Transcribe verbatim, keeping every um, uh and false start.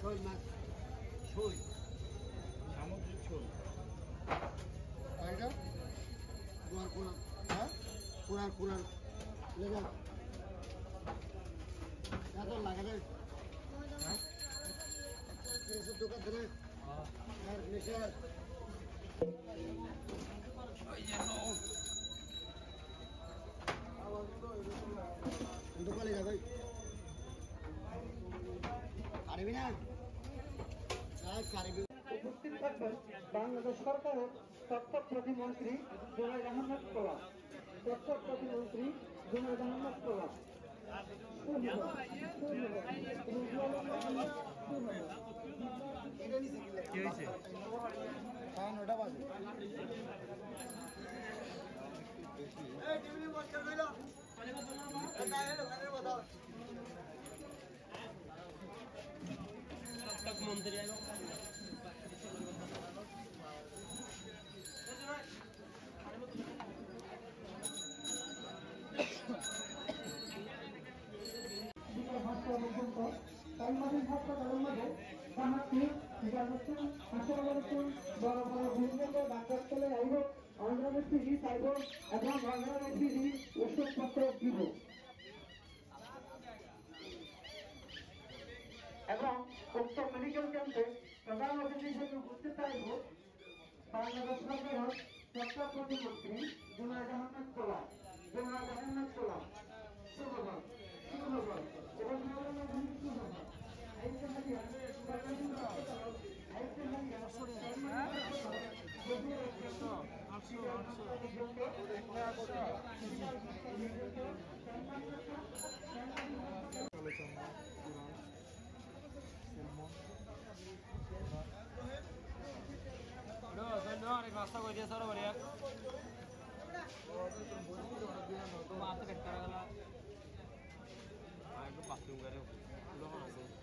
শোল মাছ শোল সামুদ্রিক শোল এটা কুড়ার কুড়ার হ্যাঁ কুড়ার কুড়ার লেগে এত লাগে রে হ্যাঁ দোকান ধরে আর নেশার দোকানে যাবে পারবি না উপস্থিত থাকবেন বাংলাদেশ সরকারের তথ্য প্রতিমন্ত্রী জুনায়েদ আহমেদ কোলা তথ্য প্রতিমন্ত্রী জুনায়েদ আহমেদ কোলা কি হয়েছে হ্যাঁ নটা বাজে মন্ত্রী তাইমাদিন হাসপাতালের মধ্যে সাহায্য জানাচ্ছেন হাসপাতালের বড় বড় বিভিন্ন ডাক্তার চলে আইব অন্ধ্রের ফিজি চাইব এবং অন্ধ্রের ফিজি ওষুধপত্র দিব এবং উক্ত মেডিকেল ক্যাম্পে প্রধান অতিথি হিসেবে উপস্থিত থাকব বাংলাদেশ সরকারের তথ্য প্রতিমন্ত্রী জুনায়েদ আহমেদ কোলা জুনায়েদ আহমেদ কোলা সুপ্রভাত সুপ্রভাত এবং সুপ্রভাত অনেক রাস্তা করে দিয়েছে ওরা বাড়ি মাছ পেট করা গেল আর একটু বাথরুম করে আছে